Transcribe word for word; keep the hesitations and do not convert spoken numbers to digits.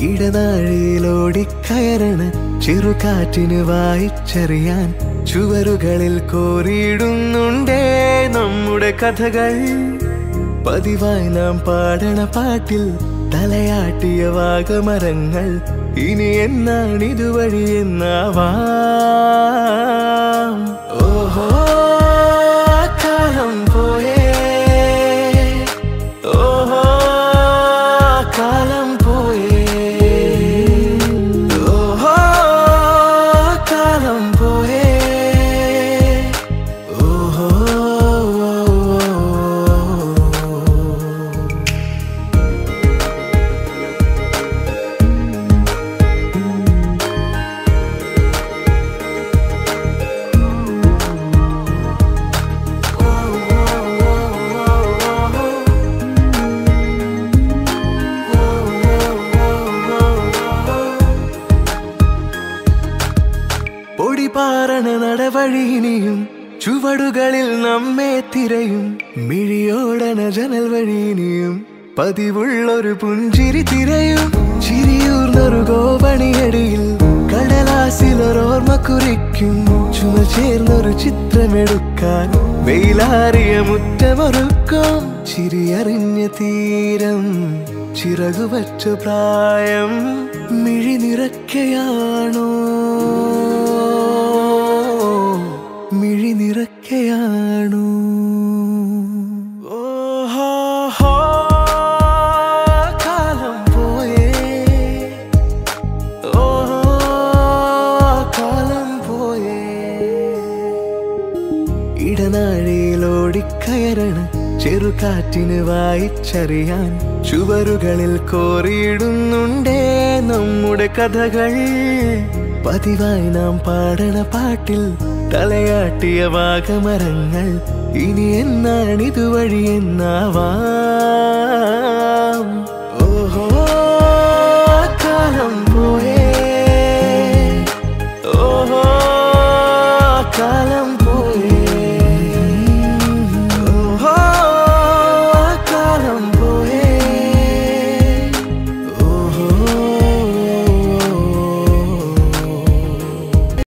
ഇടനാഴിയിലോടിക്കയറണ ചെറുകാറ്റിന് വായിച്ചറിയാൻ ചുവരുകളിൽ കോറിയിടുന്നുണ്ടേ നമ്മുടെ കഥകൾ. പതിവായി നാം പാടണ പാട്ടിൽ തലയാട്ടിയ വാഗമരങ്ങൾ ഇനി എന്നാണിതുവഴി എന്നാവാം. ഓഹോ കാലം പോയേ, ഓഹോ കാലം പോയേ, ഓഹോ കാലം പോയേ, ഓഹോ. പൊടിപാറണ നടവഴിയിനിയും ചുവടുകളിൽ നമ്മെ തിരയും മിഴിയോടണ ജനൽ വഴിയിനിയും പതിവുള്ളൊരു പുഞ്ചിരി തിരയും. ചിരിയൂർന്നൊരു ഗോപണിയടിയിൽ കടലാസിലൊരോർമ്മ കുറിക്കും. ചുമൽ ചേർന്നൊരു ചിത്രമെടുക്കാൻ വെയിലാറിയ മുറ്റമൊരുക്കും. ചിരിയറിഞ്ഞ തീരം ചിറകുവച്ച പ്രായം മിഴി നിറയ്ക്കയാണോ, മിഴി നിറയ്ക്കയാണോ. ഓഹോ കാലം പോയേ, ഓഹോ കാലം പോയേ. ഇടനാഴിയിലോടിക്കയറണ ചെറുകാറ്റിന് വായിച്ചറിയാൻ ചുവരുകളിൽ കോറിയിടുന്നുണ്ടേ നമ്മുടെ കഥകൾ. പതിവായി നാം പാടണ പാട്ടിൽ തലയാട്ടിയ വാഗമരങ്ങൾ ഇനി എന്നാണിതുവഴി എന്നാവാം.